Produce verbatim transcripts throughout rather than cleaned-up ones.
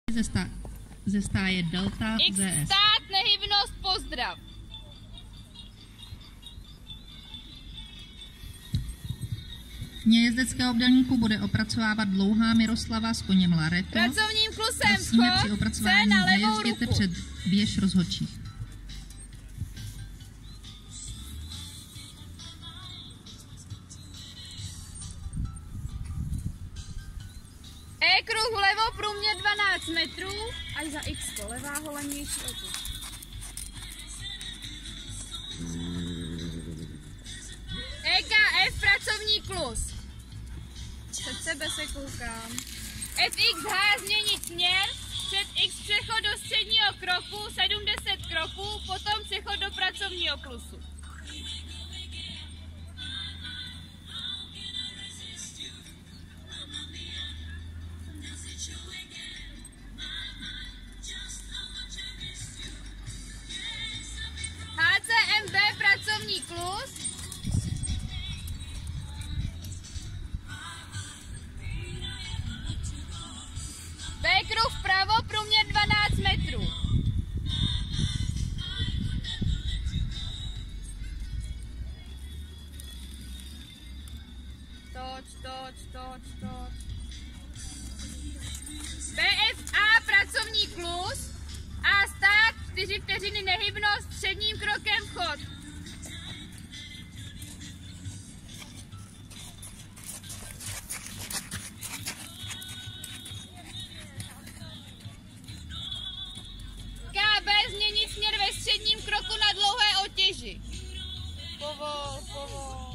Ze, stá, ze stáje Delta X V S. stát, nehybnost, pozdrav. Mě jezdeckého obdélníku bude opracovávat dlouhá Miroslava s koněm Lareto. Pracovním klusem Prosíme při vchod, opracování C na levou nejezděte ruku. před běž rozhodčích. E kruh vlevo, průměr dvanáct metrů, až za X, levá holenější otu. E K F, pracovní klus. Před sebe se koukám. F X H, změnit směr, před X přechod do středního kroku, sedmdesát kroků, potom přechod do pracovního klusu. H C M B, pracovní klus. B kruh vpravo, průměr dvanáct metrů. Toč, toč, toč, toč. B F A, pracovní klus. A stát, čtyři vteřiny nehybnost, středním krokem vchod. K B, změnit směr ve středním kroku na dlouhé otěži. Povol, povol.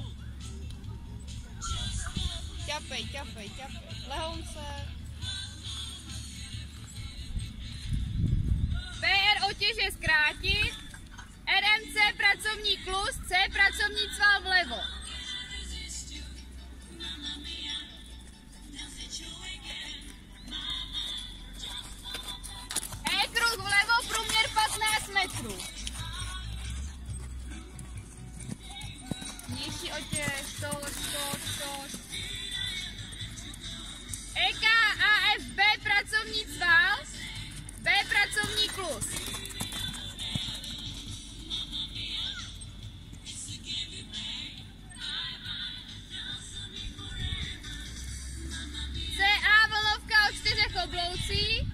Ťapej, ťapej, ťapej. Lehounce. P R otěže zkrátit. R M C, pracovní klus, C, pracovní cval vlevo. E kruh vlevo, průměr patnáct metrů. Nižší otěž, toč, toč, toč. E K A F B, pracovní cval, B, pracovní klus. C A, vlnovka o čtyřech obloucích.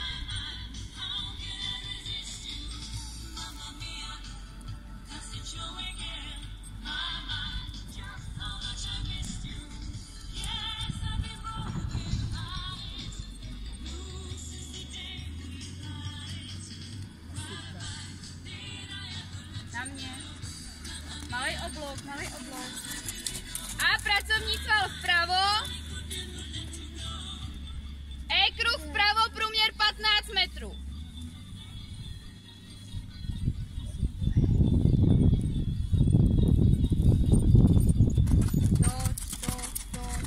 Na mě. Malej oblouk, malej oblouk. A pracovní cval vpravo. E kruh vpravo, průměr patnáct metrů. Toč, toč, toč.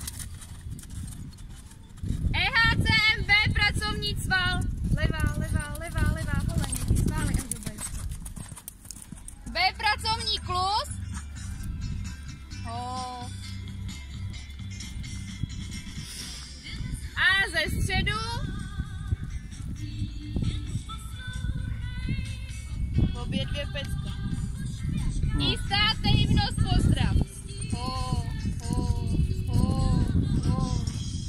E H C M B, pracovní cval. Levá, levá, levá, levá, holeně, svály až do B. B, pracovní klus. Ho. A ze středu. Obě dvě pecka. I stát, nehybnost, pozdrav. Ho, ho, ho, ho.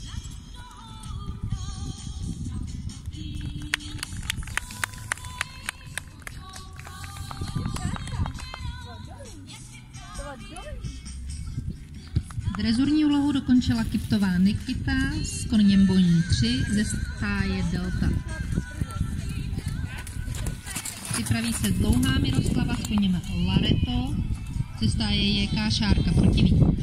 Drezurní úlohu dokončila Kiptová Nikita s koněm Boní tři ze stáje Delta. Připraví se dlouhá Miroslava s koněm Lareto ze stáje J K Šárka Protivník.